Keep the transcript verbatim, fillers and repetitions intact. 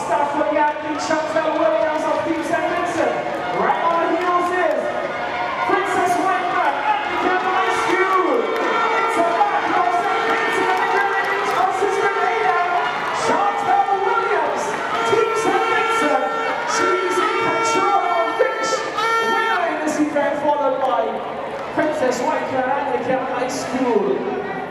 start for the athlete Chantel Williams of Team Saint Vincent. Right on the heels is Princess Whiteman at the Campbell High School. It's a back of Saint Vincent and the Grenadiers of Sister Ada. Chantel Williams, Team Saint Vincent. She's in control of finish. Winner in this event followed by Princess Whiteman at the Campbell High School.